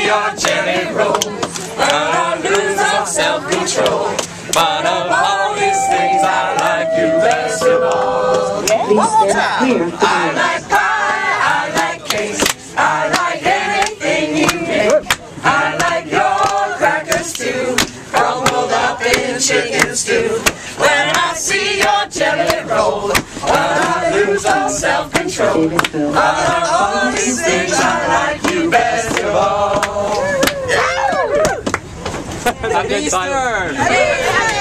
see your jelly roll, I lose all self-control. But of all these things, I like you best of all. One more time. I like pie, I like cake, I like anything you make. I like your crackers too, crumbled up in chicken stew. When I see your jelly roll, I lose all self-control. But of all these things, I like you best of all. Happy Easter!